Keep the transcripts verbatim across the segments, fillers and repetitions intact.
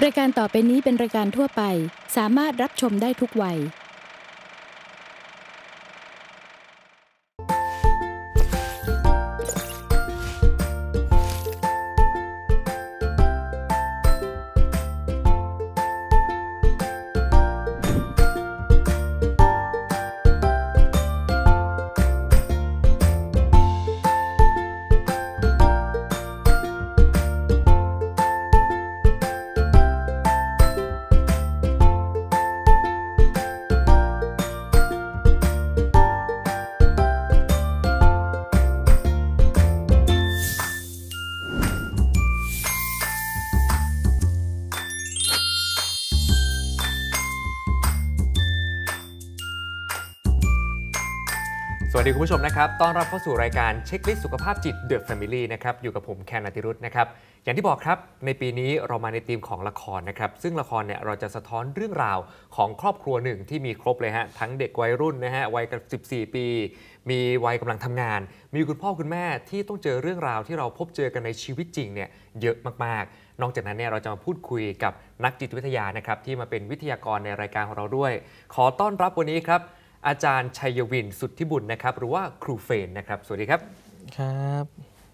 รายการต่อไปนี้เป็นรายการทั่วไปสามารถรับชมได้ทุกวัยสวัสดีคุณผู้ชมนะครับต้อนรับเข้าสู่รายการเช็คลิสต์สุขภาพจิต The Family นะครับอยู่กับผมแคนอติรุธนะครับอย่างที่บอกครับในปีนี้เรามาในธีมของละครนะครับซึ่งละครเนี่ยเราจะสะท้อนเรื่องราวของครอบครัวหนึ่งที่มีครบเลยฮะทั้งเด็กวัยรุ่นนะฮะวัยกับสิบสี่ปีมีวัยกำลังทำงานมีคุณพ่อคุณแม่ที่ต้องเจอเรื่องราวที่เราพบเจอกันในชีวิตจริงเนี่ยเยอะมากๆนอกจากนั้นเนี่ยเราจะมาพูดคุยกับนักจิตวิทยานะครับที่มาเป็นวิทยากรในรายการของเราด้วยขอต้อนรับวันนี้ครับอาจารย์ชัยวินสุทธิบุญนะครับหรือว่าครูเฟรนนะครับสวัสดีครับครับ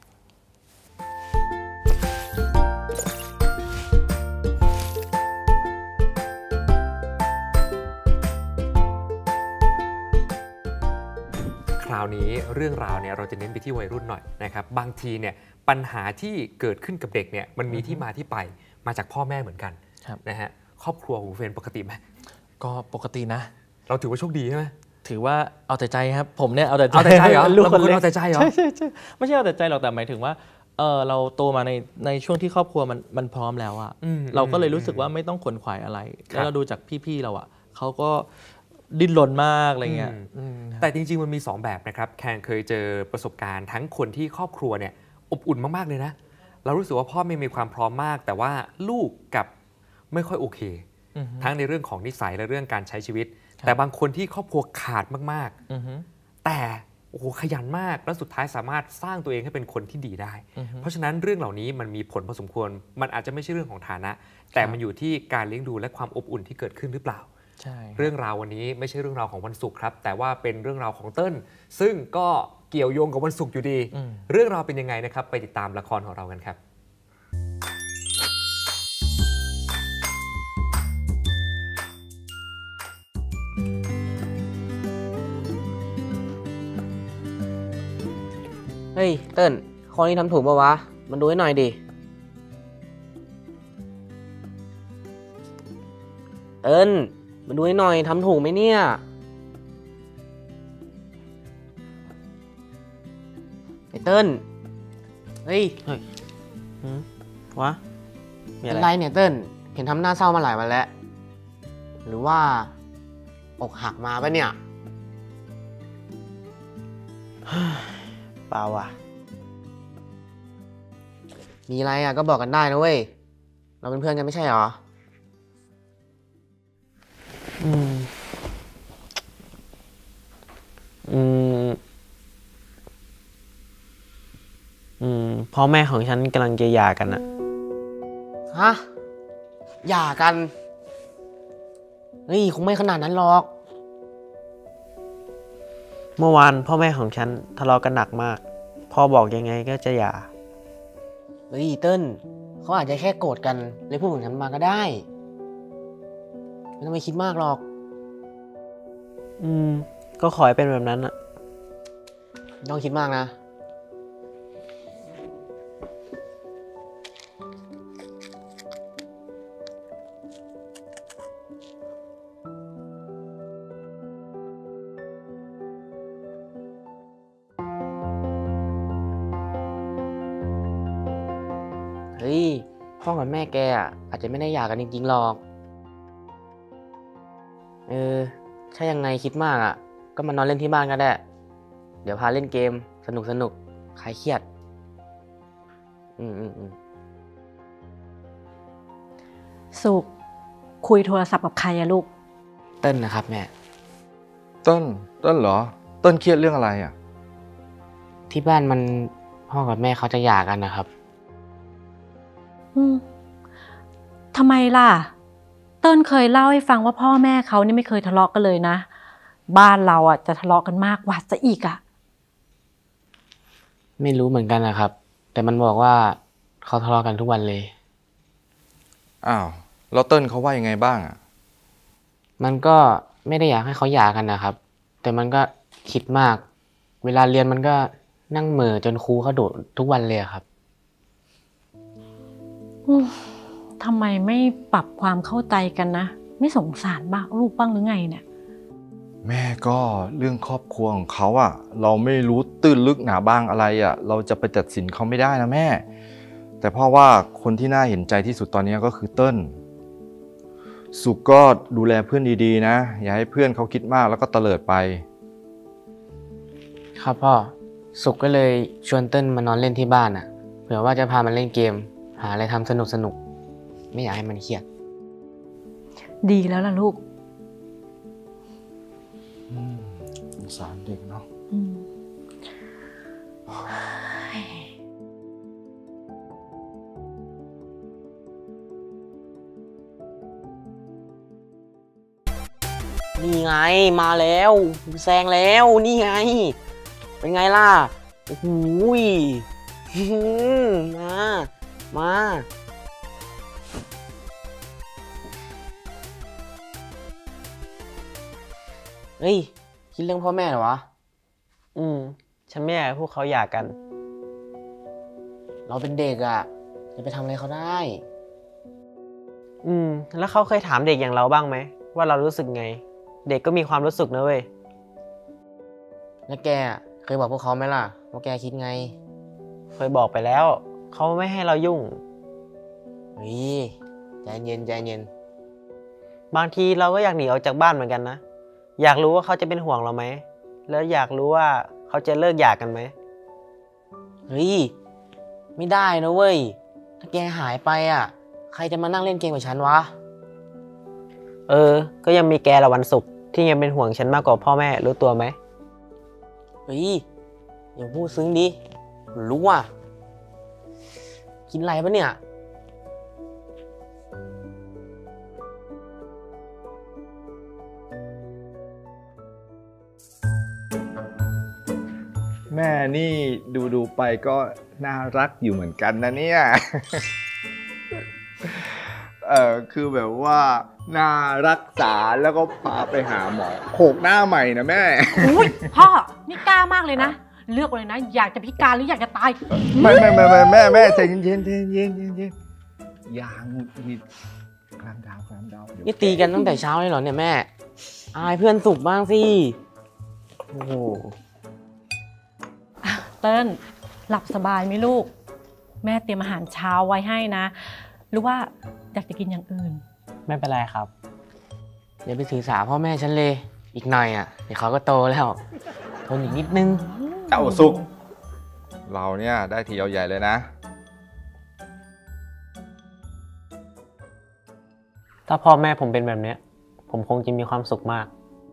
คราวนี้เรื่องราวเนี่ยเราจะเน้นไปที่วัยรุ่นหน่อยนะครับบางทีเนี่ยปัญหาที่เกิดขึ้นกับเด็กเนี่ยมันมีที่มาที่ไปมาจากพ่อแม่เหมือนกันนะฮะครอบครัวของเฟรนปกติไหมก็ปกตินะเราถือว่าโชคดีใช่ไหมถือว่าเอาแต่ใจครับผมเนี่ยเอาแต่ใจเอาแต่ใจเหรอลูกคนเล็กเอาแต่ใจเหรอใช่ใช่ใช่ไม่ใช่เอาแต่ใจหรอกแต่หมายถึงว่าเออเราโตมาในในช่วงที่ครอบครัวมันมันพร้อมแล้วอะเราก็เลยรู้สึกว่าไม่ต้องขวนขวายอะไรแล้วเราดูจากพี่ๆเราอะเขาก็ดิ้นรนมากอะไรเงี้ยแต่จริงๆมันมีสองแบบนะครับแคนเคยเจอประสบการณ์ทั้งคนที่ครอบครัวเนี่ยอบอุ่นมากๆเลยนะเรารู้สึกว่าพ่อไม่มีความพร้อมมากแต่ว่าลูกกับไม่ค่อยโอเคทั้งในเรื่องของนิสัยและเรื่องการใช้ชีวิตแต่บางคนที่ครอบครัวขาดมากๆแต่โอ้โหขยันมากแล้วสุดท้ายสามารถสร้างตัวเองให้เป็นคนที่ดีได้เพราะฉะนั้นเรื่องเหล่านี้มันมีผลพอสมควรมันอาจจะไม่ใช่เรื่องของฐานะแต่มันอยู่ที่การเลี้ยงดูและความอบอุ่นที่เกิดขึ้นหรือเปล่าเรื่องราววันนี้ไม่ใช่เรื่องราวของวันศุกร์ครับแต่ว่าเป็นเรื่องราวของเติ้ลซึ่งก็เกี่ยวโยงกับวันศุกร์อยู่ดีเรื่องราวเป็นยังไงนะครับไปติดตามละครของเรากันครับเฮ้ยเติ้ลข้อนี้ทำถูกป่าวะมันดูให้หน่อยดิเติ้ลมันดูให้หน่อยทำถูกไหมเนี่ยไอ้เติ้ลเฮ้ยเฮ้ย วะมีอะเป็นไรไรเนี่ยเติ้ลเห็นทำหน้าเศร้ามาหลายวันแล้วหรือว่าอกหักมาปะเนี่ยเปล่าว่ะมีอะไรอ่ะก็บอกกันได้นะเว้ยเราเป็นเพื่อนกันไม่ใช่หรออืมอืมอืมพ่อแม่ของฉันกำลังจะหย่ากันอะฮะหย่ากันเฮ้ยคงไม่ขนาดนั้นหรอกเมื่อวานพ่อแม่ของฉันทะเลาะกันหนักมากพ่อบอกยังไงก็จะหย่าเฮ้ยเติ้ลเขาอาจจะแค่โกรธกันเลยพูดเหมือนกันมาก็ได้ไม่ต้องไปคิดมากหรอกอืมก็ขอให้เป็นแบบนั้นอะไม่ต้องคิดมากนะเฮ้ยพ่อกับแม่แกอ่ะอาจจะไม่ได้หย่ากันจริงๆหรอกเออถ้ายังไงคิดมากอ่ะก็มานอนเล่นที่บ้านก็ได้เดี๋ยวพาเล่นเกมสนุกสนุกคลายเครียดอืมอืมอืมสุขคุยโทรศัพท์กับใครอะลูกเติ้ลนะครับแม่เติ้ลเติ้ลเหรอเติ้ลเครียดเรื่องอะไรอ่ะที่บ้านมันพ่อกับแม่เขาจะหย่ากันนะครับอืมททำไมล่ะเติ้ลเคยเล่าให้ฟังว่าพ่อแม่เขานี่ไม่เคยทะเลาะกันเลยนะบ้านเราอ่ะจะทะเลาะกันมากกว่าซะอีกอ่ะไม่รู้เหมือนกันนะครับ แต่มันบอกว่าเขาทะเลาะกันทุกวันเลยอ้าวแล้วเติ้ลเขาว่ายังไงบ้างอ่ะมันก็ไม่ได้อยากให้เขาหย่ากันนะครับ แต่มันก็คิดมาก เวลาเรียนมันก็นั่งเหม่อจนครูเขาดุทุกวันเลยอะครับอืมทำไมไม่ปรับความเข้าใจกันนะไม่สงสารบ้างลูกบ้างหรือไงเนี่ยแม่ก็เรื่องครอบครัวของเขาอ่ะ เราไม่รู้ตื้นลึกหนาบางอะไรอ่ะ เราจะไปตัดสินเขาไม่ได้นะแม่ แต่พ่อว่าคนที่น่าเห็นใจที่สุดตอนนี้ก็คือเติ้ลสุกก็ดูแลเพื่อนดีๆนะอย่าให้เพื่อนเขาคิดมากแล้วก็เตลิดไปครับพ่อ สุกก็เลยชวนเติ้ลมานอนเล่นที่บ้านอ่ะ เผื่อว่าจะพามันเล่นเกม หาอะไรทำสนุกสนุกไม่อยากให้มันเครียดดีแล้วล่ะลูกสงสารเด็กเนาะอืมนี่ไงมาแล้วแซงแล้วนี่ไงเป็นไงล่ะโอ้โหมามาเฮ้ยคิดเรื่องพ่อแม่เหรอวะอืมฉันไม่อยากให้พวกเขาหย่ากันเราเป็นเด็กอ่ะจะไปทำอะไรเขาได้อืมแล้วเขาเคยถามเด็กอย่างเราบ้างไหมว่าเรารู้สึกไงเด็กก็มีความรู้สึกนะเว้ยแล้วแกเคยบอกพวกเขาไหมล่ะว่าแกคิดไงเคยบอกไปแล้วเขาไม่ให้เรายุ่งเฮ้ยใจเย็นใจเย็นบางทีเราก็อยากหนีออกจากบ้านเหมือนกันนะอยากรู้ว่าเขาจะเป็นห่วงเราไหมแล้วอยากรู้ว่าเขาจะเลิกหย่ากันไหมเฮ้ยไม่ได้นะเว้ยถ้าแกหายไปอ่ะใครจะมานั่งเล่นเกมกับฉันวะเออก็ยังมีแกละวันศุกร์ที่ยังเป็นห่วงฉันมากกว่าพ่อแม่รู้ตัวไหมเฮ้ยอย่าพูดซึ้งดิรู้อ่ะกินอะไรปะเนี่ยแม่นี่ดูดูไปก็น่ารักอยู่เหมือนกันนะเนี่ย เออคือแบบว่าน่ารักษาแล้วก็พาไปหาหมอโขกหน้าใหม่นะแม่อุ้ยพ่อนี่กล้ามากเลยนะเลือกเลยนะอยากจะพิการหรืออยากจะตายไม่ไม่ไม่ไม่แม่แม่ใจเย็นเย็นเย็นเย็นเย็นเย็นอย่าหงุดหงิดคลามดาวคลามดาวเดี๋ยวนี่ตีกันตั้งแต่เช้าเลยเหรอเนี่ยแม่อายเพื่อนสุกบ้างสิโอ้โหเติ้ลหลับสบายไหมลูกแม่เตรียมอาหารเช้าไว้ให้นะหรือว่าอยากจะกินอย่างอื่นไม่เป็นไรครับอย่าไปถือสาพ่อแม่ฉันเลยอีกหน่อยอ่ะเดี๋ยวเขาก็โตแล้วทนอีกนิดนึงเจ้าสุกเราเนี่ยได้ทีเอาใหญ่เลยนะถ้าพ่อแม่ผมเป็นแบบเนี้ยผมคงจะมีความสุขมาก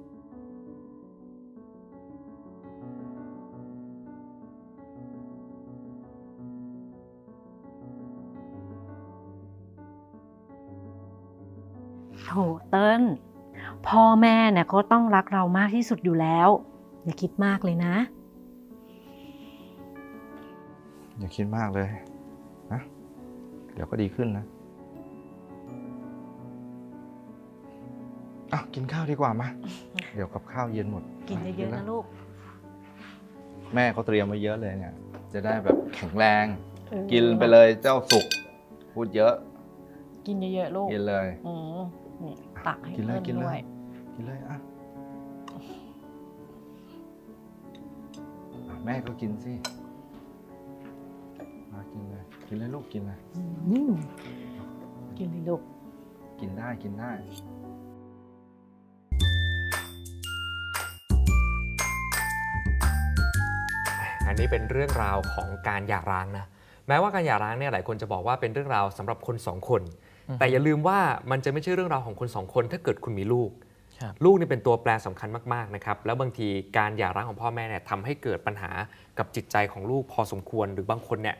โถเติ้ลพ่อแม่เนี่ยก็ต้องรักเรามากที่สุดอยู่แล้วอย่าคิดมากเลยนะอย่าคิดมากเลยนะเดี๋ยวก็ดีขึ้นนะอ่ะกินข้าวดีกว่ามาเดี๋ยวกับข้าวเย็นหมดกินเยอะๆนะลูกแม่เขาเตรียมไว้เยอะเลยเนี่ยจะได้แบบแข็งแรงเออกินไปเลยเจ้าสุกพูดเยอะกินเยอะๆลูกกินเลยอืมนี่ตักให้กินเลยเติ้ลกินเลด้วย ยกินเลยอ่ะอ่ะแม่ก็กินสิมากินเลยกินเลยลูกกินเลยอืมกินเลยลูกกินได้กินได้อันนี้เป็นเรื่องราวของการหย่าร้างนะแม้ว่าการหย่าร้างเนี่ยหลายคนจะบอกว่าเป็นเรื่องราวสำหรับคนสองคน แต่อย่าลืมว่ามันจะไม่ใช่เรื่องราวของคนสองคนถ้าเกิดคุณมีลูก ลูกนี่เป็นตัวแปรสำคัญมากๆนะครับแล้วบางทีการหย่าร้างของพ่อแม่เนี่ยทำให้เกิดปัญหากับจิตใจของลูกพอสมควรหรือบางคนเนี่ยเป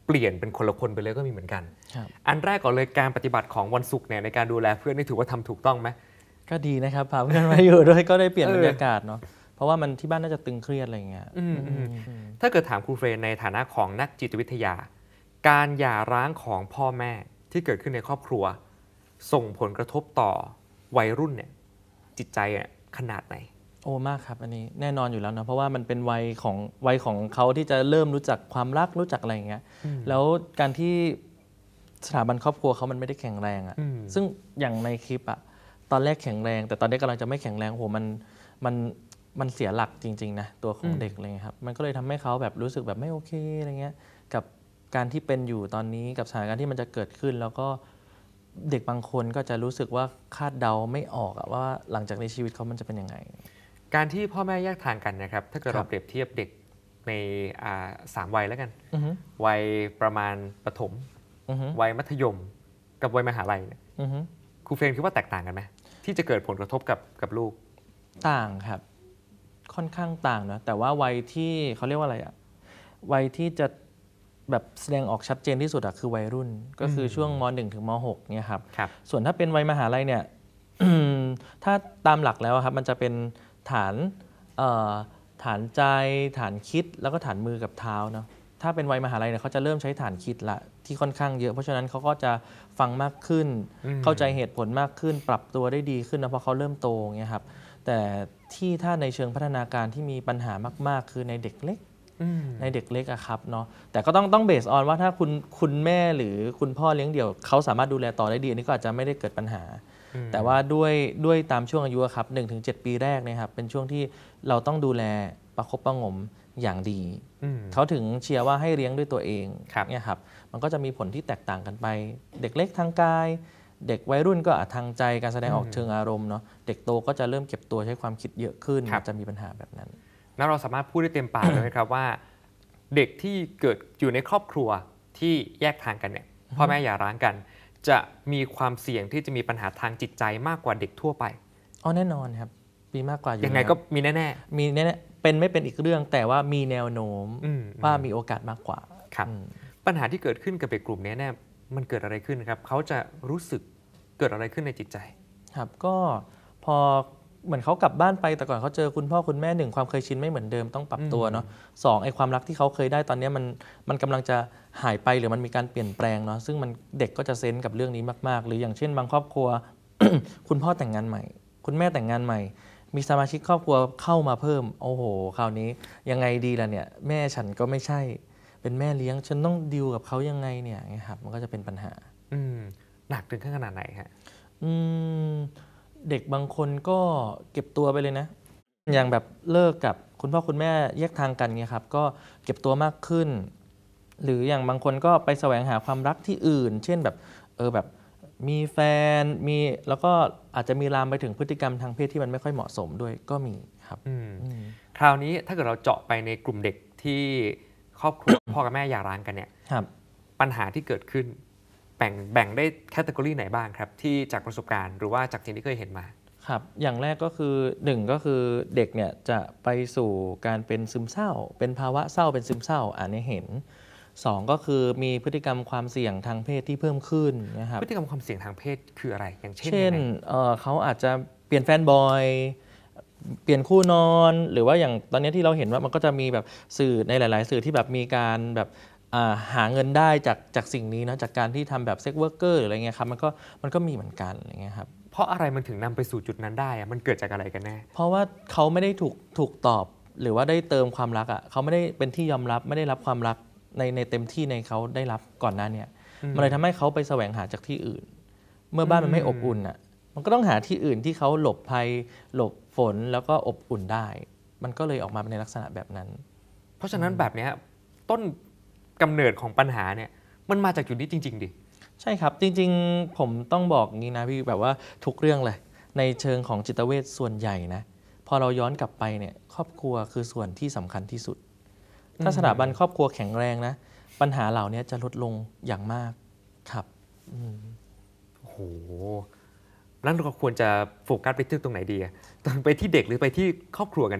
เปลี่ยนเป็นคนละคนไปเลยก็มีเหมือนกันครับอันแรกก่อนเลยการปฏิบัติของวันศุกร์เนี่ยในการดูแลเพื่อนนี่ถือว่าทำถูกต้องไหมก็ดีนะครับพาเพื่อนมาอยู่ด้วยก็ได้เปลี่ยนเออบรรยากาศเนาะเพราะว่ามันที่บ้านน่าจะตึงเครียดอะไรอย่างเงี้ยอืมอืมอืมถ้าเกิดถามครูเฟรนในฐานะของนักจิตวิทยา การหย่าร้างของพ่อแม่ที่เกิดขึ้นในครอบครัว ส่งผลกระทบต่อวัยรุ่นเนี่ยจิตใจอะขนาดไหนโอ้มากครับอันนี้แน่นอนอยู่แล้วนะเพราะว่ามันเป็นวัยของวัยของเขาที่จะเริ่มรู้จักความรักรู้จักอะไรอย่างเงี้ยอืมแล้วการที่สถาบันครอบครัวเขามันไม่ได้แข็งแรงอะอืมซึ่งอย่างในคลิปอะตอนแรกแข็งแรง แต่ตอนนี้กำลังจะไม่แข็งแรงโหมันมันมันเสียหลักจริงๆนะตัวของเด็กอะไรเงี้ยครับมันก็เลยทำให้เขาแบบรู้สึกแบบไม่โอเคอะไรเงี้ยกับการที่เป็นอยู่ตอนนี้กับสถานการณ์ที่มันจะเกิดขึ้น แล้วก็เด็กบางคนก็จะรู้สึกว่าคาดเดาไม่ออกอะว่าหลังจากในชีวิตเขามันจะเป็นยังไงการที่พ่อแม่แยกทางกันนะครับ ถ้าเกิดครัเราบเปรียบเทียบเด็กในอ่าสามวัยแล้วกันอือฮึวัยประมาณประถมอือฮึวัยมัธยม กับวัยมหาลัยเนี่ยอือฮึครูเฟรนคิดว่าแตกต่างกันไหมที่จะเกิดผลกระทบกับกับลูกต่างครับค่อนข้างต่างนะแต่ว่าวัยที่เขาเรียกว่าอะไรอะวัยที่จะแบบแสดงออกชัดเจนที่สุดอะคือวัยรุ่น ก็คือช่วงม หนึ่ง ถึงม หก เนี่ยครับครับส่วนถ้าเป็นวัยมหาลัยเนี่ย ถ้าตามหลักแล้วอะครับมันจะเป็นฐานเอ่อฐานใจฐานคิดแล้วก็ฐานมือกับเท้าเนาะถ้าเป็นวัยมหาลัยเนี่ยเขาจะเริ่มใช้ฐานคิดละที่ค่อนข้างเยอะเพราะฉะนั้นเขาก็จะฟังมากขึ้นอืมเข้าใจเหตุผลมากขึ้น ปรับตัวได้ดีขึ้นนะเพราะเขาเริ่มโตเงี้ยครับแต่ที่ถ้าในเชิงพัฒนาการที่มีปัญหามากๆ คือในเด็กเล็กอืมในเด็กเล็กอะครับเนาะแต่ก็ต้องต้องเบสออนว่าถ้าคุณคุณแม่หรือคุณพ่อเลี้ยงเดี่ยวเขาสามารถดูแลต่อได้ดีอันนี้ก็อาจจะไม่ได้เกิดปัญหาอืมแต่ว่าด้วยด้วยตามช่วงอายุอะครับหนึ่งถึงเจ็ดปีแรกเนะครับเป็นช่วงที่เราต้องดูแลประคบประหงมอย่างดีอืมเขาถึงเชียร์ว่าให้เลี้ยงด้วยตัวเองครับเนี่ยครับมันก็จะมีผลที่แตกต่างกันไป เด็กเล็กทางกาย เด็กวัยรุ่นก็อาจทางใจการแสดงออกเชิงอารมณ์เนาะเด็กโตก็จะเริ่มเก็บตัวใช้ความคิดเยอะขึ้นจะมีปัญหาแบบนั้นแล้วเราสามารถพูดได้เต็มปากเลยไหมครับว่า เด็กที่เกิดอยู่ในครอบครัวที่แยกทางกันเนี่ยพ่อแม่หย่าร้างกัน จะมีความเสี่ยงที่จะมีปัญหาทางจิตใจมากกว่าเด็กทั่วไปอ๋อแน่นอนครับมีมากกว่าอยู่ยังไงแล้วก็มีแน่มีแน่ๆเป็นไม่เป็นอีกเรื่อง แต่ว่ามีแนวโน้มอืมว่ามีโอกาสมากกว่าๆครับอืมปัญหาที่เกิดขึ้นกับเด็กกลุ่มนี้เนี่ยมันเกิดอะไรขึ้นครับเขาจะรู้สึกเกิดอะไรขึ้นในจิตใจครับก็พอเหมือนเขากลับบ้านไปแต่ก่อนเขาเจอคุณพ่อคุณแม่หนึ่งความเคยชินไม่เหมือนเดิมต้องปรับตัวเนาะสองไอ้ความรักที่เขาเคยได้ตอนนี้มันมันกำลังจะหายไปหรือมันมีการเปลี่ยนแปลงเนาะซึ่งมันเด็กก็จะเซนส์กับเรื่องนี้มากๆ หรืออย่างเช่น บางครอบครัว คุณพ่อแต่งงานใหม่ คุณแม่แต่งงานใหม่ มีสมาชิกครอบครัวเข้ามาเพิ่มโอ้โหคราวนี้ยังไงดีล่ะเนี่ยแม่ฉันก็ไม่ใช่เป็นแม่เลี้ยงฉันต้องดีลกับเขายังไงเนี่ยอย่างเงี้ยครับมันก็จะเป็นปัญหาอืมหนักถึงขนาดไหนฮะอืมเด็กบางคนก็เก็บตัวไปเลยนะ อย่างแบบเลิกกับคุณพ่อคุณแม่แยกทางกันเงี้ยครับก็เก็บตัวมากขึ้น หรืออย่างบางคนก็ไปแสวงหาความรักที่อื่น เช่นแบบเออแบบมีแฟนมีแล้วก็อาจจะมีลามไปถึงพฤติกรรมทางเพศที่มันไม่ค่อยเหมาะสมด้วยก็มีครับอืมอืมคราวนี้ถ้าเกิดเราเจาะไปในกลุ่มเด็กที่ครอบครัว พ่อกับแม่หย่าร้างกันเนี่ยครับปัญหาที่เกิดขึ้น แบ่งแบ่งได้แคตตากรีไหนบ้างครับ ที่จากประสบการณ์หรือว่าจากสิ่งที่เคยเห็นมาครับอย่างแรกก็คือหนึ่งก็คือเด็กเนี่ยจะไปสู่การเป็นซึมเศร้า เป็นภาวะเศร้าเป็นซึมเศร้าอ่านให้เห็นสองก็คือมีพฤติกรรมความเสี่ยงทางเพศที่เพิ่มขึ้นนะครับพฤติกรรมความเสี่ยงทางเพศคืออะไรอย่างเช่นเช่นยังไงเอ่อเขาอาจจะเปลี่ยนแฟนบ่อยเปลี่ยนคู่นอน หรือว่าอย่างตอนนี้ที่เราเห็นว่ามันก็จะมีแบบสื่อในหลาย ๆ สื่อที่แบบมีการแบบอ่าหาเงินได้จากจากสิ่งนี้นะจากการที่ทำแบบเซ็กเวิร์กเกอร์อะไรเงี้ยครับมันก็มันก็มีเหมือนกันอะไรเงี้ยครับเพราะอะไรมันถึงนำไปสู่จุดนั้นได้อะมันเกิดจากอะไรกันแน่เพราะว่าเขาไม่ได้ถูกถูกตอบหรือว่าได้เติมความรักอ่ะเขาไม่ได้เป็นที่ยอมรับไม่ได้รับความรักในในเต็มที่ในเขาได้รับก่อนหน้าเนี่ยอืมมันเลยทำให้เขาไปแสวงหาจากที่อื่น เมื่อบ้านมันไม่อบอุ่นอ่ะมันก็ต้องหาที่อื่นที่เขาหลบภัยหลบฝนแล้วก็อบอุ่นได้ มันก็เลยออกมาในลักษณะแบบนั้นเพราะฉะนั้นแบบเนี้ยต้นกำเนิดของปัญหาเนี่ยมันมาจากจุดนี้จริง ๆ ดิใช่ครับจริงๆผมต้องบอกงี้นะพี่แบบว่าทุกเรื่องเลยในเชิงของจิตเวชส่วนใหญ่นะพอเราย้อนกลับไปเนี่ยครอบครัวคือส่วนที่สำคัญที่สุด ถ้าสถาบันครอบครัวแข็งแรงนะปัญหาเหล่านี้จะลดลงอย่างมากครับอืมโอ้โหนั้นเราควรจะโฟกัสไปที่ตรงไหนดีอะตรงไปที่เด็กหรือไปที่ครอบครัวกันแน่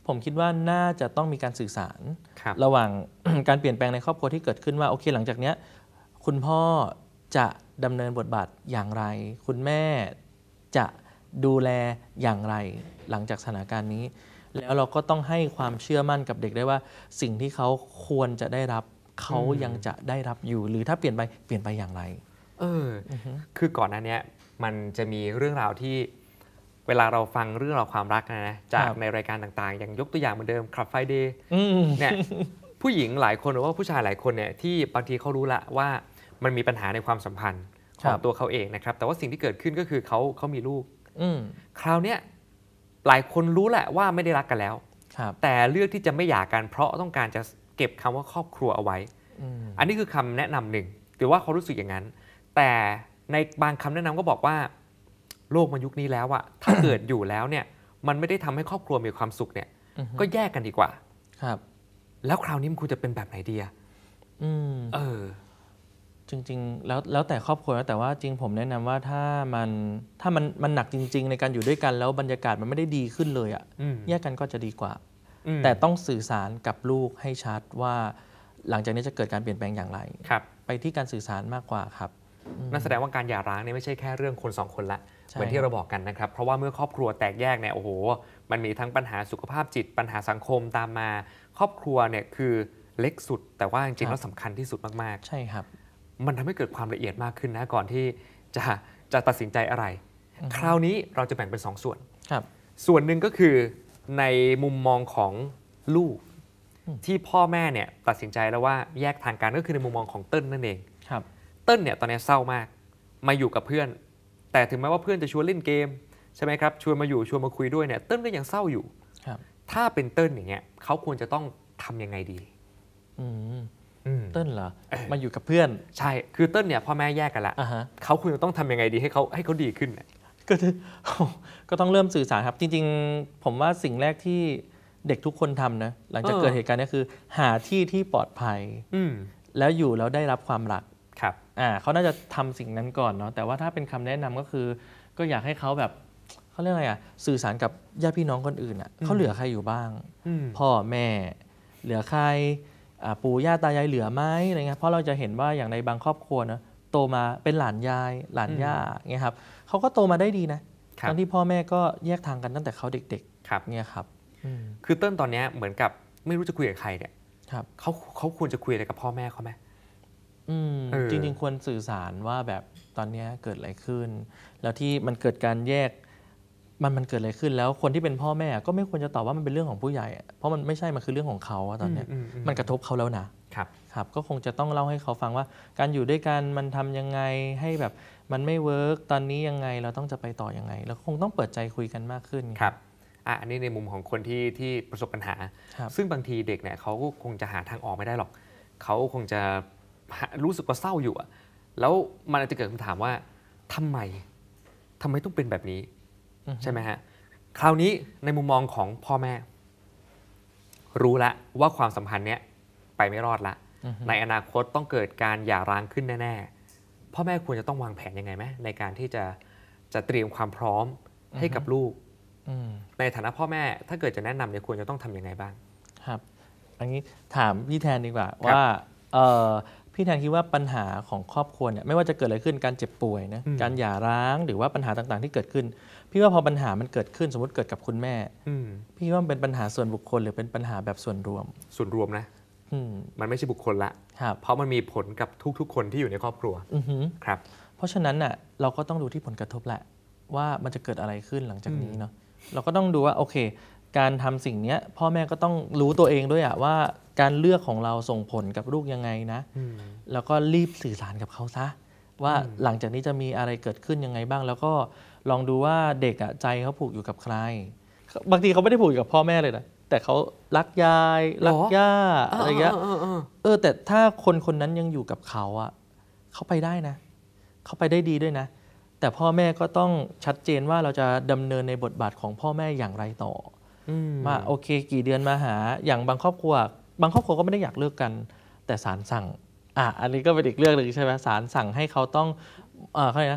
ผมคิดว่าน่าจะต้องมีการสื่อสารครับระหว่าง การเปลี่ยนแปลงในครอบครัวที่เกิดขึ้นว่าโอเคหลังจากเนี้ยคุณพ่อจะดำเนินบทบาทอย่างไร คุณแม่จะดูแลอย่างไรหลังจากสถานการณ์นี้ แล้วเราก็ต้องให้ความเชื่อมั่นกับเด็กได้ว่าสิ่งที่เขาควรจะได้รับเขายังจะได้รับอยู่ หรือถ้าเปลี่ยนไปเปลี่ยนไปอย่างไรเออคือก่อนหน้านี้มันจะมีเรื่องราวที่เวลาเราฟังเรื่องราวความรักนะนะจากในรายการต่างๆ อย่างยกตัวอย่างเหมือนเดิมคลับไฟเดย์เนี่ยผู้หญิงหลายคนหรือว่าผู้ชายหลายคนเนี่ยที่บางทีเขารู้ละว่ามันมีปัญหาในความสัมพันธ์ของตัวเขาเองนะครับแต่ว่าสิ่งที่เกิดขึ้นก็คือเขาเขามีลูกคราวเนี้ยหลายคนรู้แหละว่าไม่ได้รักกันแล้วแต่เลือกที่จะไม่หย่ากันเพราะต้องการจะเก็บคำว่าครอบครัวเอาไว้อันนี้คือคำแนะนำหนึ่งหรือว่าเขารู้สึกอย่างนั้นแต่ในบางคำแนะนำก็บอกว่าโลกมันยุคนี้แล้วอะถ้าเกิดอยู่แล้วเนี่ยมันไม่ได้ทำให้ครอบครัวมีความสุขเนี่ยก็แยกกันดีกว่าครับแล้วคราวนี้มันควรจะเป็นแบบไหนดีอะเออจริงๆแล้วแล้วแต่ครอบครัวแต่ว่าจริงผมแนะนำว่าถ้ามันถ้ามันมันหนักจริงๆในการอยู่ด้วยกันแล้วบรรยากาศมันไม่ได้ดีขึ้นเลยอะแยกกันก็จะดีกว่าแต่ต้องสื่อสารกับลูกให้ชัดว่าหลังจากนี้จะเกิดการเปลี่ยนแปลงอย่างไรไปที่การสื่อสารมากกว่าครับนั่นแสดงว่าการหย่าร้างเนี่ยไม่ใช่แค่เรื่องคนสองคนละเหมือนที่เราบอกกันนะครับเพราะว่าเมื่อครอบครัวแตกแยกเนี่ยโอ้โหมันมีทั้งปัญหาสุขภาพจิตปัญหาสังคมตามมาครอบครัวเนี่ยคือเล็กสุดแต่ว่าจริงๆแล้วสำคัญที่สุดมากๆใช่ครับมันทำให้เกิดความละเอียดมากขึ้นนะก่อนที่จะจะตัดสินใจอะไรคราวนี้เราจะแบ่งเป็นสองส่วนส่วนหนึ่งก็คือในมุมมองของลูกที่พ่อแม่เนี่ยตัดสินใจแล้วว่าแยกทางกันก็คือในมุมมองของเติ้ลนั่นเองเติ้ลเนี่ยตอนนี้เศร้ามากมาอยู่กับเพื่อนแต่ถึงแม้ว่าเพื่อนจะชวนเล่นเกมใช่ไหมครับชวนมาอยู่ชวนมาคุยด้วยเนี่ยเติ้ลก็ยังเศร้าอยู่ถ้าเป็นเติ้ลอย่างเงี้ยเขาควรจะต้องทำยังไงดีเติ้ลเหรอมาอยู่กับเพื่อนใช่คือเติ้ลเนี่ยพ่อแม่แยกกันละเขาควรจะต้องทำยังไงดีให้เขาให้เขาดีขึ้นก็ก็ต้องเริ่มสื่อสารครับจริงๆผมว่าสิ่งแรกที่เด็กทุกคนทำนะหลังจากเกิดเหตุการณ์นี้คือหาที่ที่ปลอดภัยแล้วอยู่แล้วได้รับความรักครับอ่าเขาน่าจะทำสิ่งนั้นก่อนเนาะแต่ว่าถ้าเป็นคำแนะนำก็คือก็อยากให้เขาแบบเขาเรียกอะไรอ่ะสื่อสารกับญาติพี่น้องคนอื่นอ่ะเขาเหลือใครอยู่บ้างพ่อแม่เหลือใครปู่ย่าตายายเหลือไหมอะไรเงี้ยเพราะเราจะเห็นว่าอย่างในบางครอบครัวนะโตมาเป็นหลานยายหลานย่าเงี้ยครับเขาก็โตมาได้ดีนะทั้งที่พ่อแม่ก็แยกทางกันตั้งแต่เขาเด็กๆเงี้ยครับคือเติ้ลตอนนี้เหมือนกับไม่รู้จะคุยกับใครเนี่ยเขาเขาควรจะคุยอะไรกับพ่อแม่เขาไหมจริงๆควรสื่อสารว่าแบบตอนนี้เกิดอะไรขึ้นแล้วที่มันเกิดการแยกมันมันเกิดอะไรขึ้นแล้วคนที่เป็นพ่อแม่ก็ไม่ควรจะตอบว่ามันเป็นเรื่องของผู้ใหญ่เพราะมันไม่ใช่มันคือเรื่องของเขาตอนนี้มันกระทบเขาแล้วนะครับครับก็คงจะต้องเล่าให้เขาฟังว่าการอยู่ด้วยกันมันทำยังไงให้แบบมันไม่เวิร์กตอนนี้ยังไงเราต้องจะไปต่อยังไงแล้วคงต้องเปิดใจคุยกันมากขึ้นครับอ่ะอันนี้ในมุมของคนที่ที่ประสบปัญหาซึ่งบางทีเด็กเนี่ยเขาก็คงจะหาทางออกไม่ได้หรอกเขาคงจะรู้สึกว่าเศร้าอยู่อะแล้วมันอาจจะเกิดคำถามว่าทำไมทำไมต้องเป็นแบบนี้ใช่ไหมฮะคราวนี้ในมุมมองของพ่อแม่รู้ละว่าความสัมพันธ์เนี้ยไปไม่รอดละในอนาคตต้องเกิดการหย่าร้างขึ้นแน่ๆพ่อแม่ควรจะต้องวางแผนยังไงไหมในการที่จะจะเตรียมความพร้อมให้กับลูกในฐานะพ่อแม่ถ้าเกิดจะแนะนำเนี่ยควรจะต้องทำยังไงบ้างครับอันนี้ถามพี่แทนดีกว่าว่าพี่แทนคิดว่าปัญหาของครอบครัวเนี่ยไม่ว่าจะเกิดอะไรขึ้นการเจ็บป่วยนะการหย่าร้างหรือว่าปัญหาต่างๆที่เกิดขึ้นพี่ว่าพอปัญหามันเกิดขึ้นสมมติเกิดกับคุณแม่พี่ว่ามันเป็นปัญหาส่วนบุคคลหรือเป็นปัญหาแบบส่วนรวมส่วนรวมนะมันไม่ใช่บุคคลละเพราะมันมีผลกับทุกๆคนที่อยู่ในครอบครัวครับเพราะฉะนั้นน่ะเราก็ต้องดูที่ผลกระทบแหละว่ามันจะเกิดอะไรขึ้นหลังจากนี้เนาะเราก็ต้องดูว่าโอเคการทำสิ่งนี้พ่อแม่ก็ต้องรู้ตัวเองด้วยอะว่าการเลือกของเราส่งผลกับลูกยังไงนะแล้วก็รีบสื่อสารกับเขาซะว่าหลังจากนี้จะมีอะไรเกิดขึ้นยังไงบ้างแล้วก็ลองดูว่าเด็กอะใจเขาผูกอยู่กับใครบางทีเขาไม่ได้ผูกอยู่กับพ่อแม่เลยนะแต่เขารักยายรักย่าอะไรเงี้ยเออแต่ถ้าคนคนนั้นยังอยู่กับเขาอะเขาไปได้นะเขาไปได้ดีด้วยนะแต่พ่อแม่ก็ต้องชัดเจนว่าเราจะดำเนินในบทบาทของพ่อแม่อย่างไรต่อว่าโอเคกี่เดือนมาหาอย่างบางครอบครัวบางครอบครัวก็ไม่ได้อยากเลิกกันแต่ศาลสั่งอ่ะอันนี้ก็เป็นอีกเรื่องหนึ่งใช่ไหมศาลสั่งให้เขาต้องอ่าเขาเรียกนะ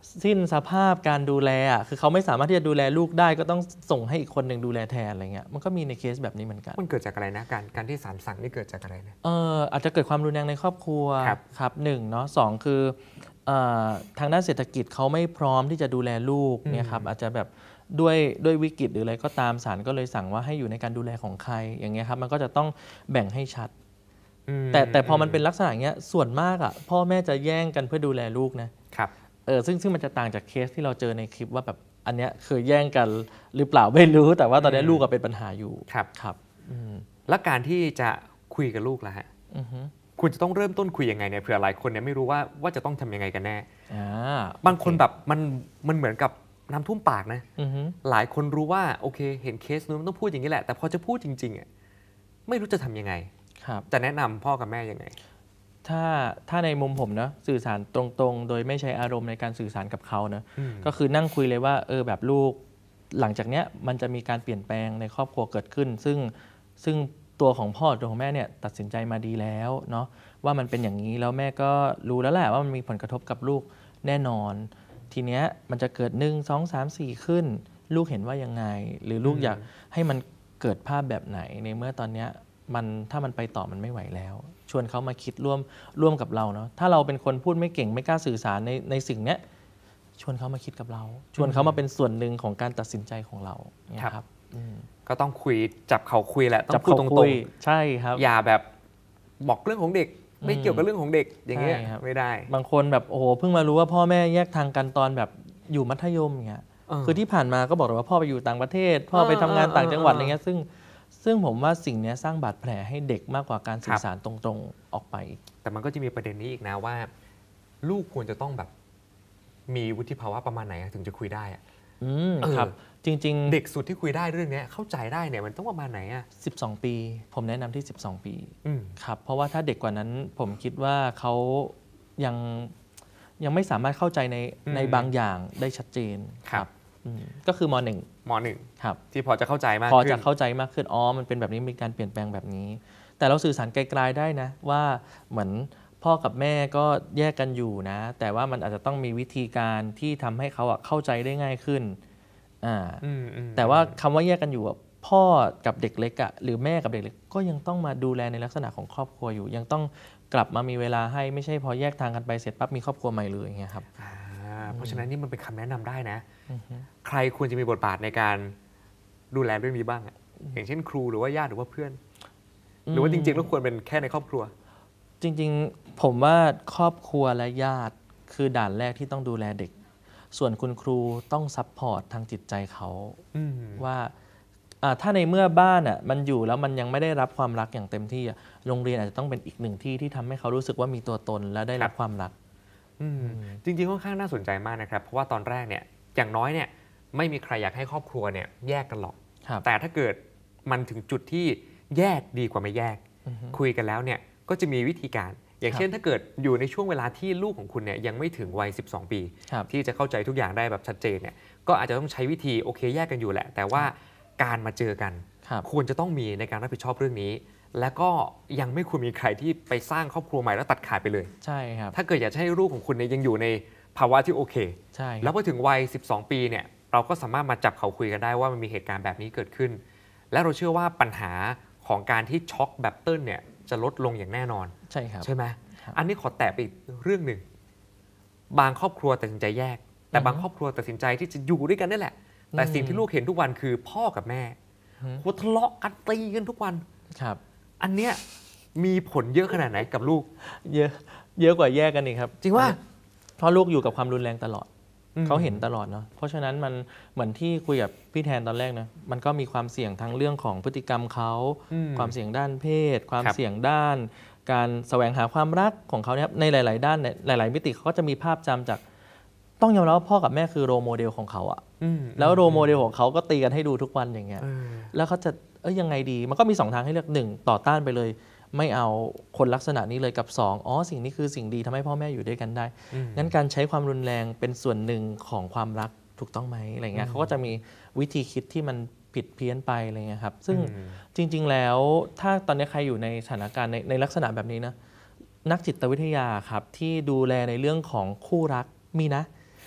สิ้นสภาพการดูแลอ่ะคือเขาไม่สามารถที่จะดูแลลูกได้ก็ต้องส่งให้อีกคนหนึ่งดูแลแทนอะไรเงี้ยมันก็มีในเคสแบบนี้เหมือนกันมันเกิดจากอะไรนะการการที่ศาลสั่งนี่เกิดจากอะไรเนี่ยเอออาจจะเกิดความรุนแรงในครอบครัวครับครับหนึ่งเนาะสองคือทางด้านเศรษฐกิจเขาไม่พร้อมที่จะดูแลลูกเนี่ยครับอาจจะแบบด้วยด้วยวิกฤตหรืออะไรก็ตามศาลก็เลยสั่งว่าให้อยู่ในการดูแลของใครอย่างเงี้ยครับมันก็จะต้องแบ่งให้ชัดแต่แต่พอมันเป็นลักษณะอย่างเงี้ยส่วนมากอ่ะพ่อแม่จะแย่งกันเพื่อดูแลลูกนะครับเออซึ่งซึ่งมันจะต่างจากเคสที่เราเจอในคลิปว่าแบบอันเนี้ยเคยแย่งกันหรือเปล่าไม่รู้แต่ว่าตอนนี้ลูกก็เป็นปัญหาอยู่ครับครับแล้วการที่จะคุยกับลูกล่ะฮะคุณจะต้องเริ่มต้นคุยยังไงเนี่ยเผื่อหลายคนเนี่ยไม่รู้ว่าว่าจะต้องทำยังไงกันแน่บางคนแบบมันมันเหมือนกับน้ำท่วมปากนะหลายคนรู้ว่าโอเคเห็นเคสนู้นต้องพูดอย่างนี้แหละแต่พอจะพูดจริงๆอ่ะไม่รู้จะทำยังไงจะแนะนำพ่อกับแม่ยังไงถ้าถ้าในมุมผมนะสื่อสารตรงๆโดยไม่ใช้อารมณ์ในการสื่อสารกับเขานะก็คือนั่งคุยเลยว่าเออแบบลูกหลังจากเนี้ยมันจะมีการเปลี่ยนแปลงในครอบครัวเกิดขึ้นซึ่งซึ่งตัวของพ่อตัวของแม่เนี่ยตัดสินใจมาดีแล้วเนาะว่ามันเป็นอย่างนี้แล้วแม่ก็รู้แล้วแหละว่ามันมีผลกระทบกับลูกแน่นอนทีเนี้ยมันจะเกิดหนึ่งสองสามสี่ขึ้นลูกเห็นว่ายังไงหรือลูกอยากให้มันเกิดภาพแบบไหนในเมื่อตอนเนี้ยมันถ้ามันไปต่อมันไม่ไหวแล้วชวนเขามาคิดร่วมร่วมกับเราเนาะถ้าเราเป็นคนพูดไม่เก่งไม่กล้าสื่อสารในในสิ่งเนี้ยชวนเขามาคิดกับเราชวนเขามาเป็นส่วนหนึ่งของการตัดสินใจของเราครับก็ต้องคุยจับเขาคุยแหละต้องพูดตรงๆใช่ครับอย่าแบบบอกเรื่องของเด็กไม่เกี่ยวกับเรื่องของเด็กอย่างเงี้ยไม่ได้บางคนแบบโอ้โหเพิ่งมารู้ว่าพ่อแม่แยกทางกันตอนแบบอยู่มัธยมอย่างเงี้ยคือที่ผ่านมาก็บอกเลยว่าพ่อไปอยู่ต่างประเทศพ่อไปทำงานต่างจังหวัดอะไรเงี้ยซึ่งซึ่งผมว่าสิ่งนี้สร้างบาดแผลให้เด็กมากกว่าการสื่อสารตรงๆออกไปแต่มันก็จะมีประเด็นนี้อีกนะว่าลูกควรจะต้องแบบมีวุฒิภาวะประมาณไหนถึงจะคุยได้อะอืมครับจริงๆเด็กสุดที่คุยได้เรื่องนี้เข้าใจได้เนี่ยมันต้องประมาณไหนอ่ะสิบสองปีผมแนะนำที่สิบสองปีครับเพราะว่าถ้าเด็กกว่านั้นผมคิดว่าเขายังยังไม่สามารถเข้าใจในในบางอย่างได้ชัดเจนครับก็คือมหนึ่งมหนึ่งครับที่พอจะเข้าใจมากพอจะเข้าใจมากขึ้นอ๋อมันเป็นแบบนี้มีการเปลี่ยนแปลงแบบนี้แต่เราสื่อสารไกลๆได้นะว่าเหมือนพ่อกับแม่ก็แยกกันอยู่นะแต่ว่ามันอาจจะต้องมีวิธีการที่ทำให้เขาเข้าใจได้ง่ายขึ้นอ่าแต่ว่าคำว่าแยกกันอยู่พ่อกับเด็กเล็กอะหรือแม่กับเด็กเล็กก็ยังต้องมาดูแลในลักษณะของครอบครัวอยู่ยังต้องกลับมามีเวลาให้ไม่ใช่พอแยกทางกันไปเสร็จปั๊บมีครอบครัวใหม่เลยอย่างเงี้ยครับเพราะฉะนั้นนี่มันเป็นคำแนะนำได้นะใครควรจะมีบทบาทในการดูแลเรื่องนี้บ้างอะอย่างเช่นครูหรือว่าญาติหรือว่าเพื่อนหรือว่าจริงๆแล้วควรเป็นแค่ในครอบครัวจริงๆผมว่าครอบครัวและญาติคือด่านแรกที่ต้องดูแลเด็กส่วนคุณครูต้องซัพพอร์ตทางจิตใจเขาว่าถ้าในเมื่อบ้านอ่ะมันอยู่แล้วมันยังไม่ได้รับความรักอย่างเต็มที่โรงเรียนอาจจะต้องเป็นอีกหนึ่งที่ที่ทำให้เขารู้สึกว่ามีตัวตนและได้รับความรักจริงๆค่อนข้างน่าสนใจมากนะครับเพราะว่าตอนแรกเนี่ยอย่างน้อยเนี่ยไม่มีใครอยากให้ครอบครัวเนี่ยแยกกันหรอกแต่ถ้าเกิดมันถึงจุดที่แยกดีกว่าไม่แยกคุยกันแล้วเนี่ยก็จะมีวิธีการอย่างเช่นถ้าเกิดอยู่ในช่วงเวลาที่ลูกของคุณเนี่ยยังไม่ถึงวัยสิบสองปีที่จะเข้าใจทุกอย่างได้แบบชัดเจนเนี่ยก็อาจจะต้องใช้วิธีโอเคแยกกันอยู่แหละแต่ว่าการมาเจอกันควรจะต้องมีในการรับผิดชอบเรื่องนี้และก็ยังไม่ควรมีใครที่ไปสร้างครอบครัวใหม่แล้วตัดขาดไปเลยใช่ครับถ้าเกิดอยากให้ลูกของคุณเนี่ยยังอยู่ในภาวะที่โอเคใช่แล้วพอถึงวัยสิบสองปีเนี่ยเราก็สามารถมาจับเขาคุยกันได้ว่ามันมีเหตุการณ์แบบนี้เกิดขึ้นและเราเชื่อว่าปัญหาของการที่ช็อกแบบเติ้ลเนี่ยจะลดลงอย่างแน่นอนใช่ครับใช่ไหมอันนี้ขอแตะไปอีกเรื่องหนึ่งบางครอบครัวตัดสินใจแยกแต่บางครอบครัวตัดสินใจที่จะอยู่ด้วยกันนี่แหละแต่สิ่งที่ลูกเห็นทุกวันคือพ่อกับแม่โหทะเลาะกันตีกันทุกวันครับอันเนี้ยมีผลเยอะขนาดไหนกับลูกเยอะเยอะกว่าแยกกันอีกครับจริงว่าเพราะลูกอยู่กับความรุนแรงตลอดเขาเห็นตลอดเนาะเพราะฉะนั้นมันเหมือนที่คุยกับพี่แทนตอนแรกนะมันก็มีความเสี่ยงทั้งเรื่องของพฤติกรรมเขาความเสี่ยงด้านเพศความเสี่ยงด้านการแสวงหาความรักของเขาเนี่ยในหลายๆด้านหลายๆมิติเขาก็จะมีภาพจำจากต้องยอมรับว่าพ่อกับแม่คือโรโมเดลของเขาอะแล้วโรโมเดลของเขาก็ตีกันให้ดูทุกวันอย่างเงี้ยแล้วเขาจะเอ้ยยังไงดีมันก็มีสองทางให้เลือกหนึ่งต่อต้านไปเลยไม่เอาคนลักษณะนี้เลยกับสองอ๋อสิ่งนี้คือสิ่งดีทำให้พ่อแม่อยู่ด้วยกันได้งั้นการใช้ความรุนแรงเป็นส่วนหนึ่งของความรักถูกต้องไหมอะไรเงี้ยเขาก็จะมีวิธีคิดที่มันผิดเพี้ยนไปอะไรเงี้ยครับซึ่งจริงๆแล้วถ้าตอนนี้ใครอยู่ในสถานการณ์ในในลักษณะแบบนี้นะนักจิตวิทยาครับที่ดูแลในเรื่องของคู่รักมีนะ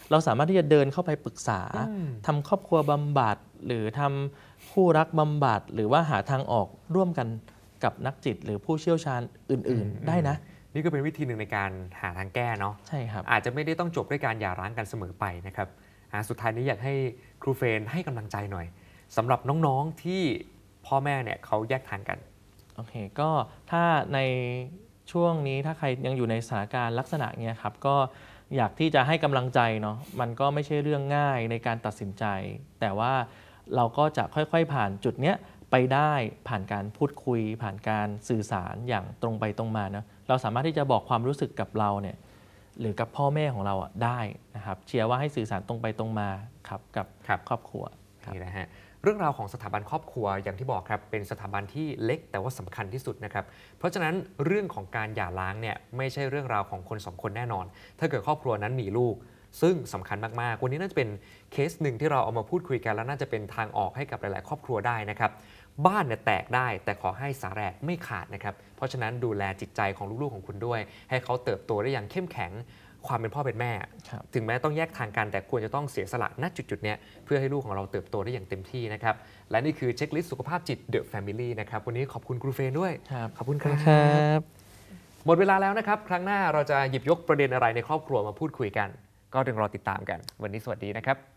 เราสามารถที่จะเดินเข้าไปปรึกษาอืมทำครอบครัวบำบัดหรือทำคู่รักบำบัดหรือว่าหาทางออกร่วมกันกับนักจิตหรือผู้เชี่ยวชาญอื่น ๆ ได้นะนี่ก็เป็นวิธีหนึ่งในการหาทางแก้เนาะใช่ครับอาจจะไม่ได้ต้องจบด้วยการหย่าร้างกันเสมอไปนะครับอ่าสุดท้ายนี้อยากให้ครูเฟรนให้กำลังใจหน่อยสำหรับน้องๆที่พ่อแม่เนี่ยเขาแยกทางกันโอเค ก็ถ้าในช่วงนี้ถ้าใครยังอยู่ในสถานการณ์ลักษณะเนี้ยครับก็อยากที่จะให้กำลังใจเนาะมันก็ไม่ใช่เรื่องง่ายในการตัดสินใจ แต่ว่าเราก็จะค่อยๆผ่านจุดเนี้ยไปได้ผ่านการพูดคุย ผ่านการสื่อสารอย่างตรงไปตรงมาเนาะเราสามารถที่จะบอกความรู้สึกกับเราเนี่ยหรือกับพ่อแม่ของเราอ่ะได้นะครับเชียร์ว่าให้สื่อสารตรงไปตรงมาครับกับครับครอบครัวครับนี่นะฮะเรื่องราวของสถาบันครอบครัวอย่างที่บอกครับเป็นสถาบันที่เล็กแต่ว่าสำคัญที่สุดนะครับเพราะฉะนั้นเรื่องของการหย่าร้างเนี่ยไม่ใช่เรื่องราวของคนสองคนแน่นอน ถ้าเกิดครอบครัวนั้นมีลูก ซึ่งสำคัญมากๆวันนี้น่าจะเป็นเคสหนึ่งที่เราเอามาพูดคุยกันแล้วน่าจะเป็นทางออกให้กับหลายๆ ครอบครัวได้นะครับบ้านเนี่ยแตกได้แต่ขอให้สาแหรกไม่ขาดนะครับเพราะฉะนั้นดูแลจิตใจของลูกๆของคุณด้วย ให้เขาเติบโตได้อย่างเข้มแข็งความเป็นพ่อเป็นแม่ครับถึงแม้ต้องแยกทางกันแต่ควรจะต้องเสียสละณจุดๆเนี้ยเพื่อให้ลูกของเราเติบโตได้อย่างเต็มที่นะครับและนี่คือเช็คลิสต์สุขภาพจิต The Family นะครับวันนี้ขอบคุณครูเฟรนด้วยครับขอบคุณครับครับหมดเวลาแล้วนะครับ ครั้งหน้าเราจะหยิบยกประเด็นอะไรในครอบครัวมาพูดคุยกัน ก็เดี๋ยวรอติดตามกัน วันนี้สวัสดีนะครับ